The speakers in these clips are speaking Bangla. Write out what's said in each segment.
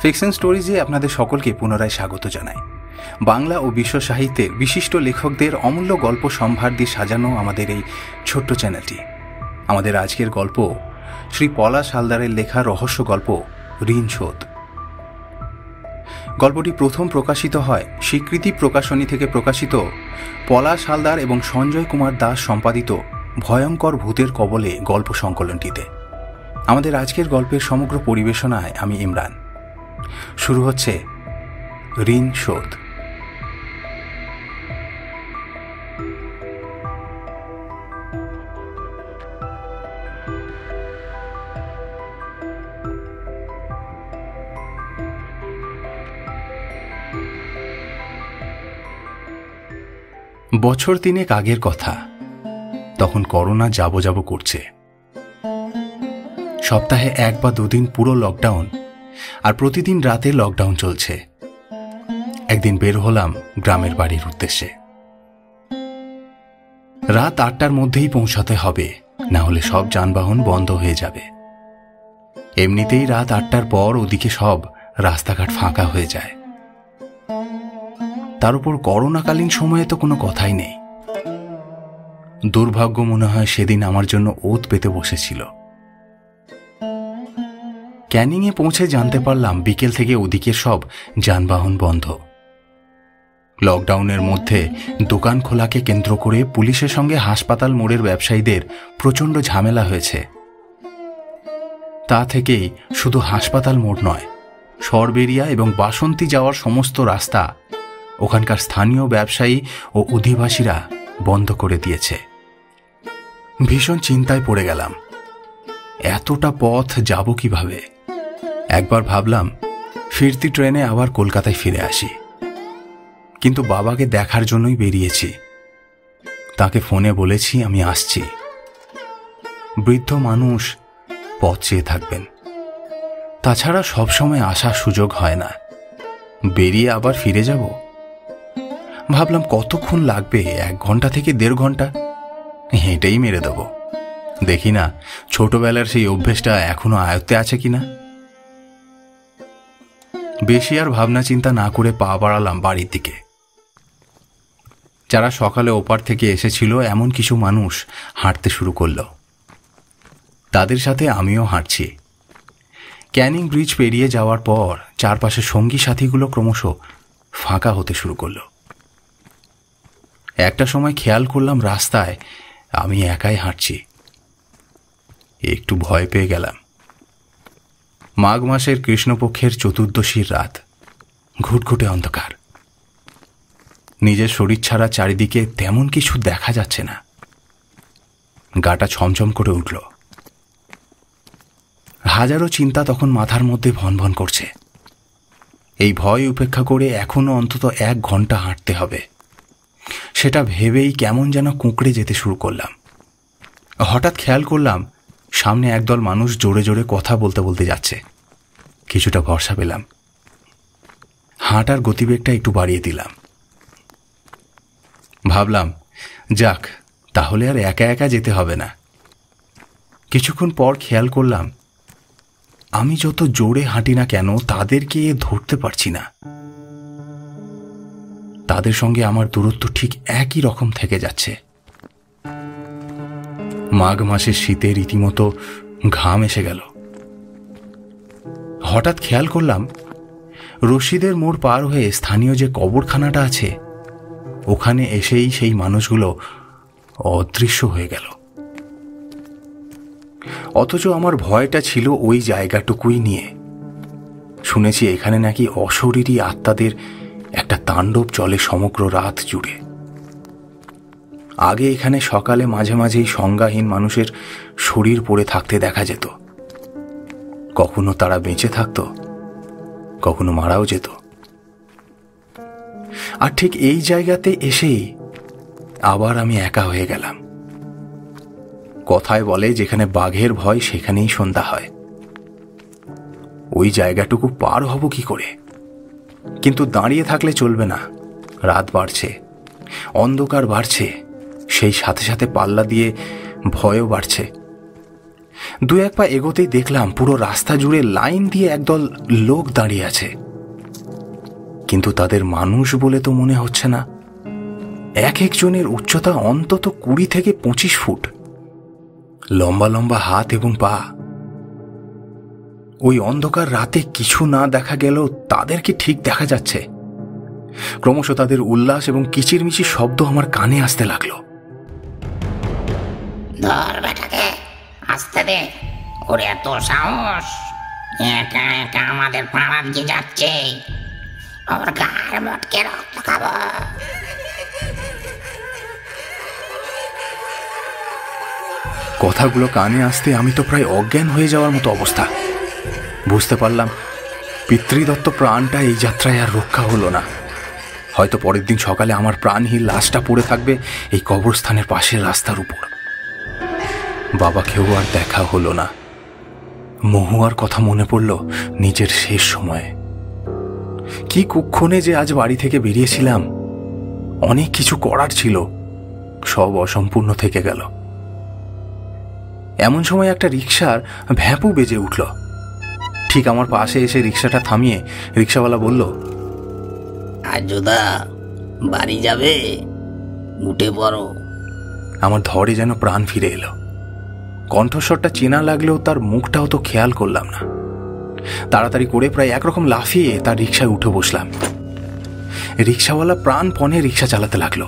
ফিকশন স্টোরিজে আপনাদের সকলকে পুনরায় স্বাগত জানাই। বাংলা ও বিশ্ব সাহিত্যের বিশিষ্ট লেখকদের অমূল্য গল্প সম্ভার দিয়ে সাজানো আমাদের এই ছোট্ট চ্যানেলটি। আমাদের আজকের গল্প শ্রী পলাশ হালদারের লেখা রহস্য গল্প ঋণ শোধ। গল্পটি প্রথম প্রকাশিত হয় স্বীকৃতি প্রকাশনী থেকে প্রকাশিত পলাশ হালদার এবং সঞ্জয় কুমার দাস সম্পাদিত ভয়ঙ্কর ভূতের কবলে গল্প সংকলনটিতে। আমাদের আজকের গল্পের সমগ্র পরিবেশনায় আমি ইমরান। শুরু হচ্ছে ঋণ শোধ। বছর তিনেক আগের কথা। তখন করোনা যাব করছে। সপ্তাহে 1 বা 2 দিন পুরো লকডাউন, আর প্রতিদিন রাতে লকডাউন চলছে। একদিন বের হলাম গ্রামের বাড়ির উদ্দেশ্যে। রাত 8টার মধ্যেই পৌঁছাতে হবে, না হলে সব যানবাহন বন্ধ হয়ে যাবে। এমনিতেই রাত 8টার পর ওদিকে সব রাস্তাঘাট ফাঁকা হয়ে যায়। তার উপর করোনাকালীন সময়ে তো কোনো কথাই নেই। দুর্ভাগ্য মনে হয় সেদিন আমার জন্য ওত পেতে বসেছিল। ক্যানিংয়ে পৌঁছে জানতে পারলাম বিকেল থেকে ওদিকে সব যানবাহন বন্ধ। লকডাউনের মধ্যে দোকান খোলাকে কেন্দ্র করে পুলিশের সঙ্গে হাসপাতাল মোড়ের ব্যবসায়ীদের প্রচণ্ড ঝামেলা হয়েছে। তা থেকেই শুধু হাসপাতাল মোড় নয়, সরবেরিয়া এবং বাসন্তী যাওয়ার সমস্ত রাস্তা ওখানকার স্থানীয় ব্যবসায়ী ও অধিবাসীরা বন্ধ করে দিয়েছে। ভীষণ চিন্তায় পড়ে গেলাম, এতটা পথ যাব কিভাবে। একবার ভাবলাম ফিরতি ট্রেনে আবার কলকাতায় ফিরে আসি, কিন্তু বাবাকে দেখার জন্যই বেরিয়েছি। তাকে ফোনে বলেছি আমি আসছি। বৃদ্ধ মানুষ পথ চেয়ে থাকবেন, তাছাড়া সবসময় আসার সুযোগ হয় না। বেরিয়ে আবার ফিরে যাব। ভাবলাম কতক্ষণ লাগবে, 1 ঘন্টা থেকে 1.5 ঘন্টা, হেঁটেই মেরে দেব। দেখি না ছোটবেলার সেই অভ্যেসটা এখনো আয়ত্তে আছে কিনা। বেশি আর ভাবনা চিন্তা না করে পা বাড়ালাম বাড়ির দিকে। যারা সকালে ওপার থেকে এসেছিল এমন কিছু মানুষ হাঁটতে শুরু করল। তাদের সাথে আমিও হাঁটছি। ক্যানিং ব্রিজ পেরিয়ে যাওয়ার পর চারপাশে সঙ্গী সাথীগুলো ক্রমশ ফাঁকা হতে শুরু করল। একটা সময় খেয়াল করলাম রাস্তায় আমি একাই হাঁটছি। একটু ভয় পেয়ে গেলাম। মাঘ মাসের কৃষ্ণপক্ষের চতুর্দশীর রাত, ঘুটঘুটে অন্ধকার। নিজের শরীর ছাড়া চারিদিকে তেমন কিছু দেখা যাচ্ছে না। গাটা ছমছম করে উঠল। হাজারো চিন্তা তখন মাথার মধ্যে ভনভন করছে। এই ভয় উপেক্ষা করে এখনো অন্তত 1 ঘন্টা হাঁটতে হবে, সেটা ভেবেই কেমন যেন কুঁকড়ে যেতে শুরু করলাম। হঠাৎ খেয়াল করলাম সামনে একদল মানুষ জোরে জোরে কথা বলতে বলতে যাচ্ছে। কিছুটা ভরসা পেলাম। হাঁটার গতিবেগটা একটু বাড়িয়ে দিলাম। ভাবলাম যাক, তাহলে আর একা একা যেতে হবে না। কিছুক্ষণ পর খেয়াল করলাম আমি যত জোরে হাঁটি না কেন তাদেরকে ধরতে পারছি না। তাদের সঙ্গে আমার দূরত্ব ঠিক একই রকম থেকে যাচ্ছে। মাঘ মাসের শীতে রীতিমতো ঘাম এসে গেল। হঠাৎ খেয়াল করলাম রশিদের মোড় পার হয়ে স্থানীয় যে কবরখানাটা আছে ওখানে এসেই সেই মানুষগুলো অদৃশ্য হয়ে গেল। অথচ আমার ভয়টা ছিল ওই জায়গাটুকুই নিয়ে। শুনেছি এখানে নাকি অশরীরী আত্মাদের একটা তাণ্ডব চলে সমগ্র রাত জুড়ে। আগে এখানে সকালে মাঝে মাঝেই সংজ্ঞাহীন মানুষের শরীর পড়ে থাকতে দেখা যেত। কখনো তারা বেঁচে থাকত, কখনো মারাও যেত। আর ঠিক এই জায়গাতে এসেই আবার আমি একা হয়ে গেলাম। কথায় বলে যেখানে বাঘের ভয় সেখানেই সন্ধ্যা হয়। ওই জায়গাটুকু পার হব কি করে? কিন্তু দাঁড়িয়ে থাকলে চলবে না। রাত বাড়ছে, অন্ধকার বাড়ছে, সেই সাথে সাথে পাল্লা দিয়ে ভয়ও বাড়ছে। দু এক পা এগোতেই দেখলাম পুরো রাস্তা জুড়ে লাইন দিয়ে একদল লোক দাঁড়িয়ে আছে, কিন্তু তাদের মানুষ বলে তো মনে হচ্ছে না। এক একজনের উচ্চতা অন্তত 20 থেকে 25 ফুট, লম্বা লম্বা হাত এবং পা। ওই অন্ধকার রাতে কিছু না দেখা গেলেও তাদেরকে ঠিক দেখা যাচ্ছে। ক্রমশ তাদের উল্লাস এবং কিচিরমিচির শব্দ আমার কানে আসতে লাগলো। ধর বেটাকে, আসতে দে, ওর এত সাহস, একা একা আমাদের পাড়া দিয়ে যাচ্ছে, ওর গায়ের মটকে রক্ত খাবো। কথাগুলো কানে আসতে আমি তো প্রায় অজ্ঞান হয়ে যাওয়ার মতো অবস্থা। বুঝতে পারলাম পিতৃদত্ত প্রাণটা এই যাত্রায় আর রক্ষা হলো না। হয়তো পরের দিন সকালে আমার প্রাণহীন লাশটা পড়ে থাকবে এই কবরস্থানের পাশের রাস্তার উপর। বাবাকেও আর দেখা হলো না। মহুয়ার কথা মনে পড়ল নিজের শেষ সময়ে। কি কুক্ষণে যে আজ বাড়ি থেকে বেরিয়েছিলাম। অনেক কিছু করার ছিল, সব অসম্পূর্ণ থেকে গেল। এমন সময় একটা রিকশার ভ্যাপু বেজে উঠল। ঠিক আমার পাশে এসে রিকশাটা থামিয়ে রিকশাওয়ালা বলল, আজদা, বাড়ি যাবে? উঠে পড়ো। আমার ধরে যেন প্রাণ ফিরে এলো। কণ্ঠস্বরটা চেনা লাগলেও তার মুখটাও তো খেয়াল করলাম না। তাড়াতাড়ি করে প্রায় একরকম লাফিয়ে তার রিকশায় উঠে বসলাম। রিকশাওয়ালা প্রাণপণে রিকশা চালাতে লাগলো।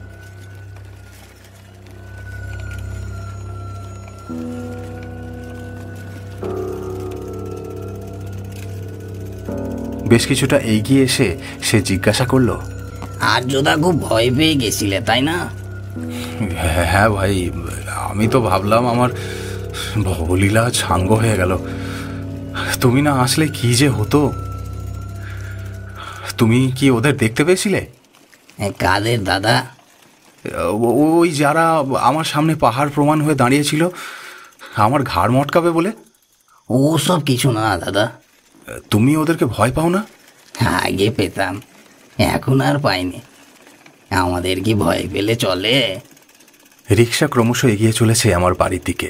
বেশ কিছুটা এগিয়ে এসে সে জিজ্ঞাসা করল, আজদা খুব ভয় পেয়ে গেছিলে তাই না? হ্যাঁ ভাই, আমি তো ভাবলাম আমার ভবলীলা সাঙ্গ হয়ে গেল। তুমি না আসলে কি যে হতো। তুমি কি ওদের দেখতে পেয়েছিলে? কাদের দাদা? ওই যারা আমার সামনে পাহাড় প্রমাণ হয়ে দাঁড়িয়েছিল, আমার ঘাড় মটকাবে বলে। ও সব কিছু না দাদা। তুমি ওদেরকে ভয় পাও না? আগে পেতাম, এখন আর পাইনি। আমাদের কি ভয় পেলে চলে? রিকশা ক্রমশ এগিয়ে চলেছে আমার বাড়ির দিকে।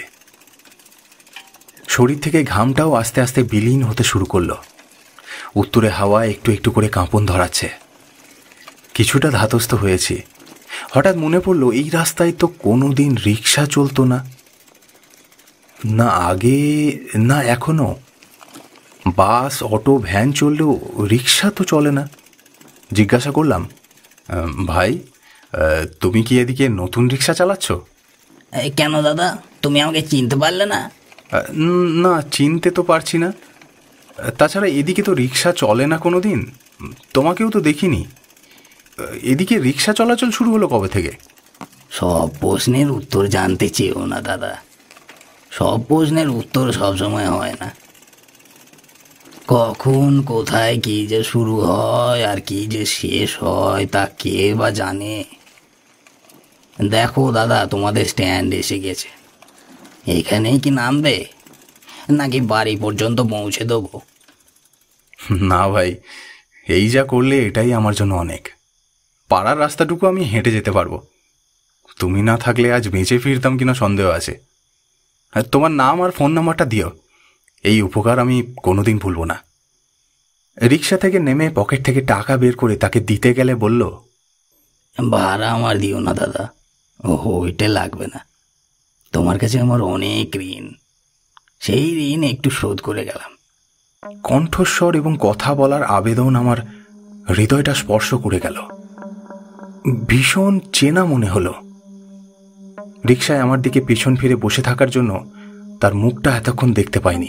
শরীর থেকে ঘামটাও আস্তে আস্তে বিলীন হতে শুরু করলো। উত্তরে হাওয়া একটু একটু করে কাঁপন ধরাচ্ছে। কিছুটা ধাতস্থ হয়েছি। হঠাৎ মনে পড়লো এই রাস্তায় তো কোনোদিন রিকশা চলতো না, না আগে না এখনো। বাস, অটো, ভ্যান চললেও রিকশা তো চলে না। জিজ্ঞাসা করলাম, ভাই তুমি কি এদিকে নতুন রিকশা চালাচ্ছ? কেন দাদা, তুমি আমাকে চিনতে পারলে না? না, চিনতে তো পারছি না। তাছাড়া এদিকে তো রিকশা চলে না কোনো দিন, তোমাকেও তো দেখিনি। এদিকে রিকশা চলাচল শুরু হলো কবে থেকে? সব প্রশ্নের উত্তর জানতে চেয়েও না দাদা। সব প্রশ্নের উত্তর সবসময় হয় না। কখন কোথায় কি যে শুরু হয় আর কি যে শেষ হয় তা কে বা জানে। দেখো দাদা, তোমাদের স্ট্যান্ড এসে গেছে। এখানেই কি নামবে নাকি বাড়ি পর্যন্ত পৌঁছে দেবো? না ভাই, এই যা করলে এটাই আমার জন্য অনেক। পাড়ার রাস্তাটুকু আমি হেঁটে যেতে পারবো। তুমি না থাকলে আজ বেঁচে ফিরতাম কিনা সন্দেহ আছে। তোমার নাম আর ফোন নাম্বারটা দিও, এই উপকার আমি কোনোদিন ভুলব না। রিকশা থেকে নেমে পকেট থেকে টাকা বের করে তাকে দিতে গেলে বলল, ভাড়া আমার দিও না দাদা, ওইটা লাগবে না। তোমার কাছে আমার অনেক ঋণ, সেই ঋণ একটু শোধ করে গেলাম। কণ্ঠস্বর এবং কথা বলার আবেদন আমার হৃদয়টা স্পর্শ করে গেল। ভীষণ চেনা মনে হলো। রিকশায় আমার দিকে পিছন ফিরে বসে থাকার জন্য তার মুখটা এতক্ষণ দেখতে পাইনি।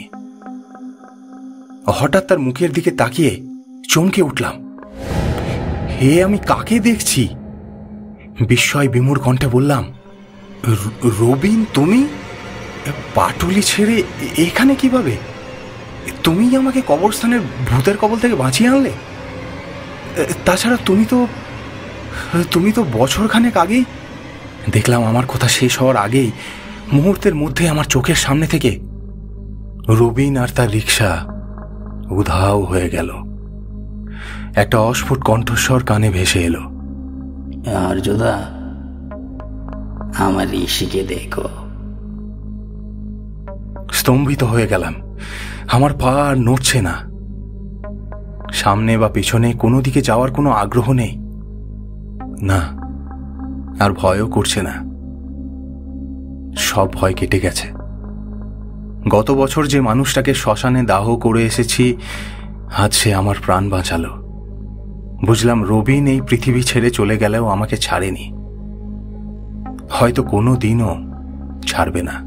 হঠাৎ তার মুখের দিকে তাকিয়ে চমকে উঠলাম। হে, আমি কাকে দেখছি? বিস্ময় বিমূঢ় কণ্ঠে বললাম, রবিন, তুমি? পাটুলি ছেড়ে এখানে কিভাবে? তুমিই আমাকে কবরস্থানের ভূতের কবল থেকে বাঁচিয়ে আনলে। তাছাড়া তুমি তো বছরখানেক আগেই। দেখলাম আমার কথা শেষ হওয়ার আগেই মুহূর্তের মধ্যে আমার চোখের সামনে থেকে রবিন আর তার রিকশা উধাও হয়ে গেল। একটা অস্ফুট কণ্ঠস্বর কানে ভেসে এলো, আর্যদা, আমার ঋষিকে দেখো। স্তম্ভিত হয়ে গেলাম। আমার পা আর নড়ছে না। সামনে বা পেছনে কোনো দিকে যাওয়ার কোনো আগ্রহ নেই। না, আর ভয়ও করছে না। সব ভয় কেটে গেছে। গত বছর যে মানুষটাকে শ্মশানে দাহ করে এসেছি, আজ সে আমার প্রাণ বাঁচালো। বুঝলাম রবিন এই পৃথিবী ছেড়ে চলে গেলেও আমাকে ছাড়েনি, হয়তো কোনো দিনও ছাড়বে না।